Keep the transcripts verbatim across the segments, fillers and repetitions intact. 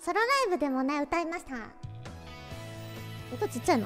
ソロライブでもね歌いました。音ちっちゃいの。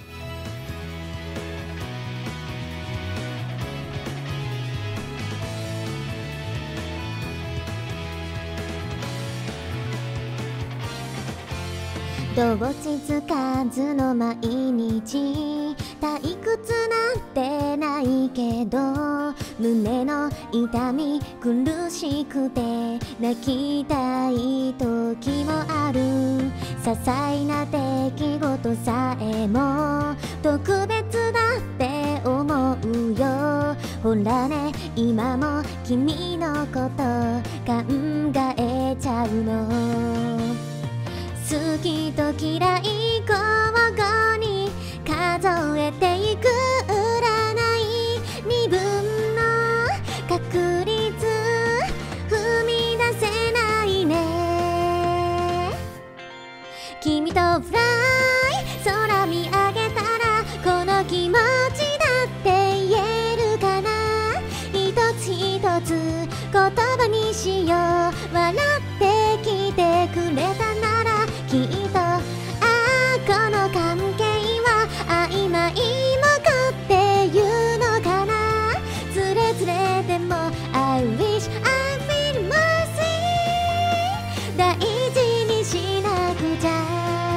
どうちつかずの毎日、退屈なんてないけど胸の痛み苦しくて泣きたい時もある。些細な出来事さえも特別だって思うよ。ほらね、今も君のこと考えちゃうの。好きと嫌い交互に数えていく占い、二分の確率踏み出せないね。君とフライ空見上げたらこの気持ちだって言えるかな。一つ一つ言葉にしよう。笑ってきてくれたならきっと、ああこの関係は曖昧もかっていうのかな。ズレズレでも I wish I feel mercy 大事にしなくちゃ。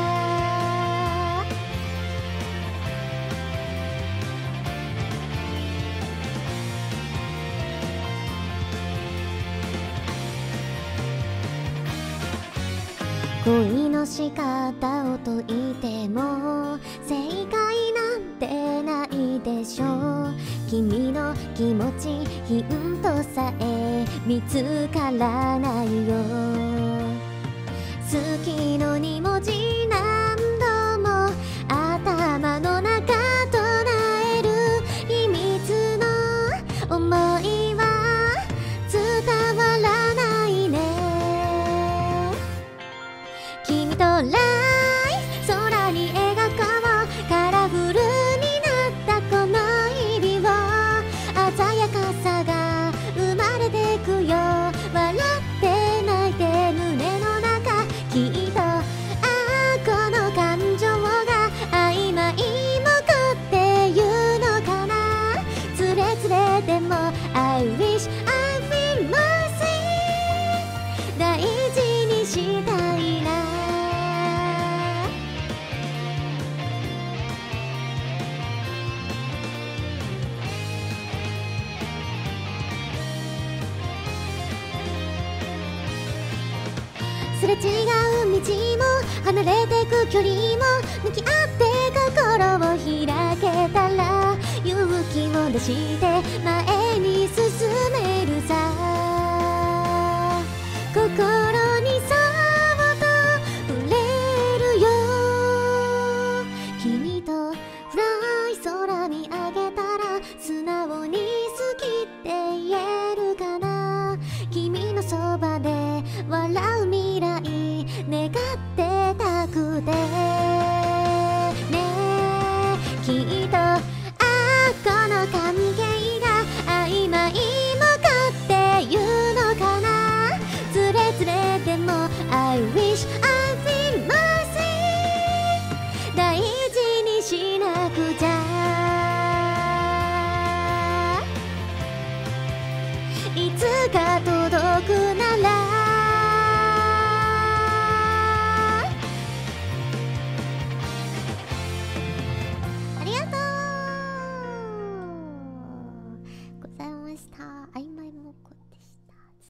恋の仕方を解いても正解なんてないでしょう。君の気持ちヒントさえ見つからないよ。好きのに文字何度も頭の中唱える。秘密の想いは伝わらないね。君とライ空に描こう。カラフルになったこの日々を鮮やかさが生まれてくよ。笑って泣いて胸の中きっと、ああこの感情が曖昧もかっていうのかな。ズレズレでも I wish I feel mercy 大事にしたいな。すれ違う道も離れてく距離も向き合って心を開けたら勇気を出して前に進めるさ。心にそっと触れるよ。君とフライ空見上げたら素直に好きって言えるかな。君のそばで笑う未来願ってたくてね。きっと、ああこの関係が曖昧もかっていうのかな。ズレズレでも I wish I